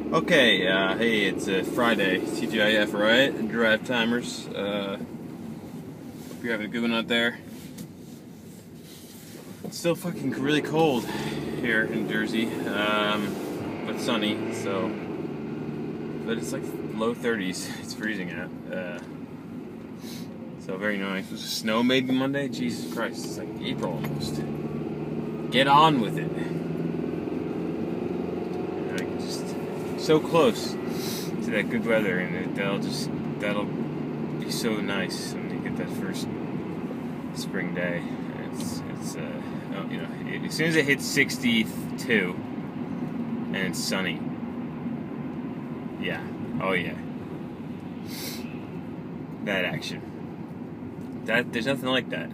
Okay, hey, it's Friday, TGIF, right? Drive timers. Hope you're having a good one out there. It's still fucking really cold here in Jersey, but sunny, so. But it's like low 30s, it's freezing out. So very nice. Was it snow maybe Monday? Jesus Christ, it's like April almost. Get on with it. Like, just so close to that good weather, and that'll be so nice when you get that first spring day. As soon as it hits 62 and it's sunny, yeah, oh yeah, that action. There's nothing like that.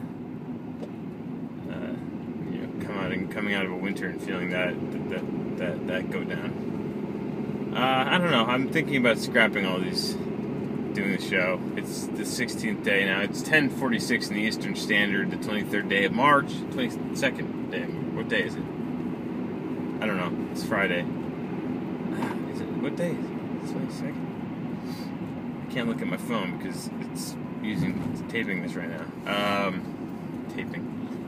Coming out of a winter and feeling that go down. I don't know. I'm thinking about scrapping all these, doing the show. It's the 16th day now. It's 10:46 in the Eastern Standard, the 23rd day of March, 22nd day. What day is it? I don't know. It's Friday. Is it? What day is it? It's 22nd. I can't look at my phone because it's taping this right now. Taping.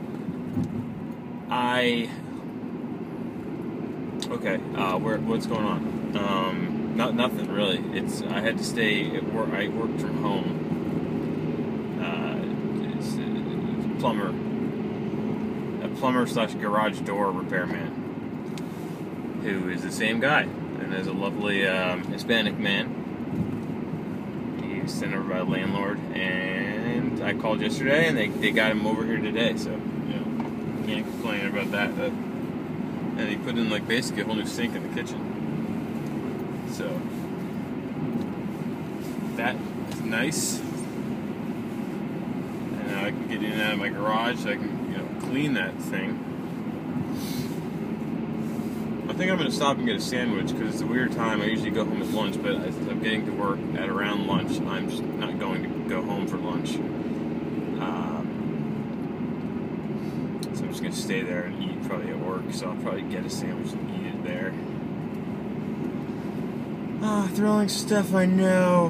What's going on? Nothing really. I had to stay at work. I worked from home. It's a plumber/garage door repairman, who is the same guy, and is a lovely Hispanic man. He was sent over by a landlord, and I called yesterday, and they got him over here today. So can't complain about that. And he put in basically a whole new sink in the kitchen. So that is nice. And now I can get in and out of my garage so I can, clean that thing. I think I'm going to stop and get a sandwich because it's a weird time. I usually go home at lunch, but as I'm getting to work at around lunch, I'm just not going to go home for lunch. So I'm just going to stay there and eat probably at work. So I'll probably get a sandwich and eat it there. Thrilling stuff, I know.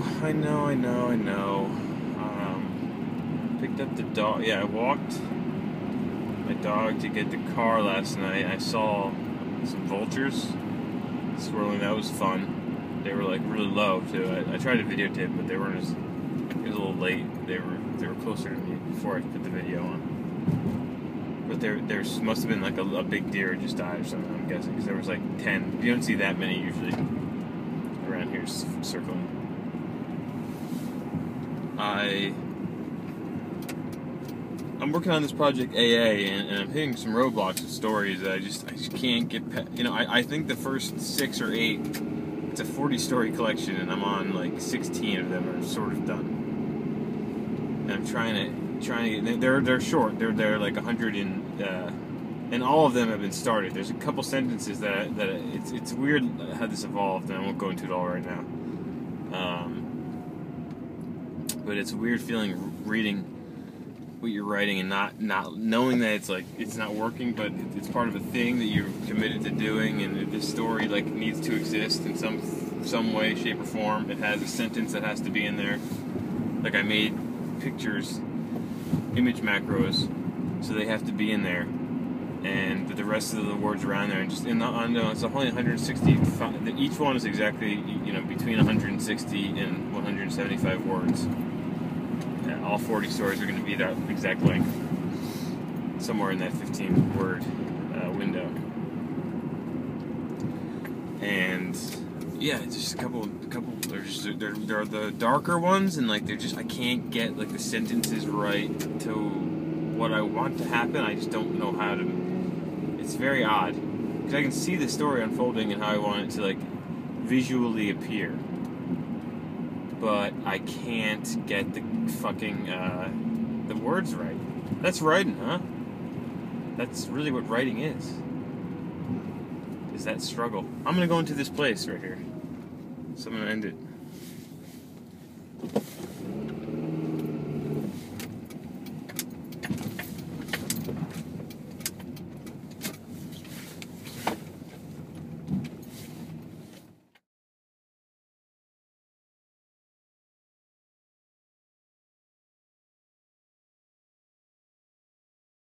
Picked up the dog. Yeah, I walked my dog to get the car last night. I saw some vultures swirling. That was fun. They were really low too. I tried to videotape, but they weren't as. It was a little late. They were closer to me before I put the video on. But there must have been a big deer just died or something. I'm guessing because there was 10. You don't see that many usually around here circling. I'm working on this project AA, and I'm hitting some roadblocks with stories that I just can't get past. I think the first 6 or 8, it's a 40-story collection, and I'm on 16 of them are sort of done. And I'm trying to get. They're short. They're 100 and all of them have been started. There's a couple sentences that it's weird how this evolved, and I won't go into it all right now. But it's a weird feeling reading what you're writing and not knowing that it's not working, but it's part of a thing that you're committed to doing, and this story needs to exist in some way, shape, or form. It has a sentence that has to be in there. I made pictures, image macros, so they have to be in there, and the rest of the words around there, and just it's only 160. Each one is exactly between 160 and 175 words. All 40 stories are going to be that exact length, somewhere in that 15-word window. And yeah, it's just a couple. They're the darker ones, and I can't get the sentences right to what I want to happen. I just don't know how to. It's very odd because I can see the story unfolding and how I want it to visually appear. But I can't get the fucking the words right. That's writing, huh? That's really what writing is that struggle. I'm gonna go into this place right here. So I'm gonna end it.